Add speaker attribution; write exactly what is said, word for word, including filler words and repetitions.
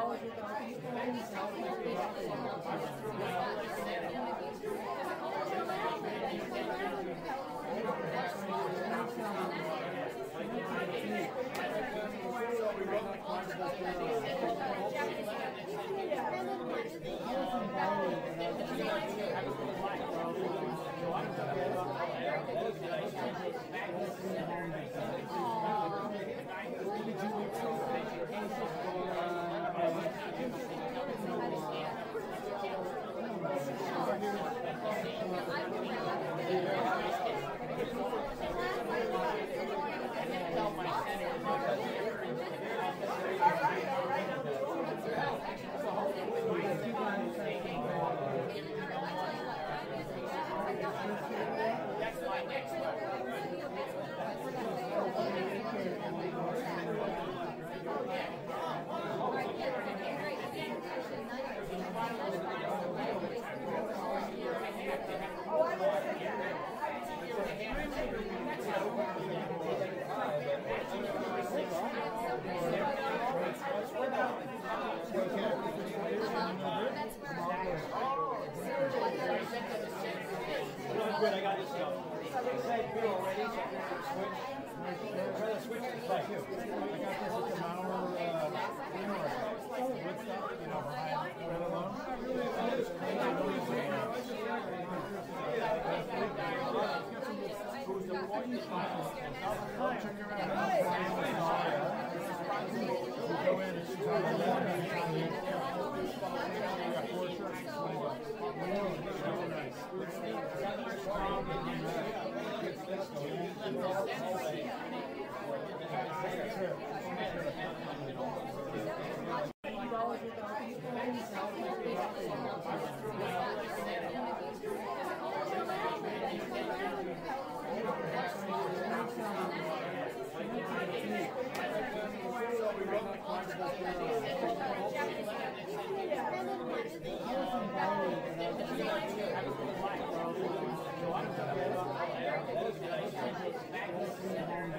Speaker 1: Good, I got this stuff. Say Bill already, so switch. Try to switch to play too. I got this at the Mauer, uh, you know, Woodstock, you know, behind right alone. Check her out. Go in and she's on the one. I got four shirts, twenty bucks. Really nice. Thank you.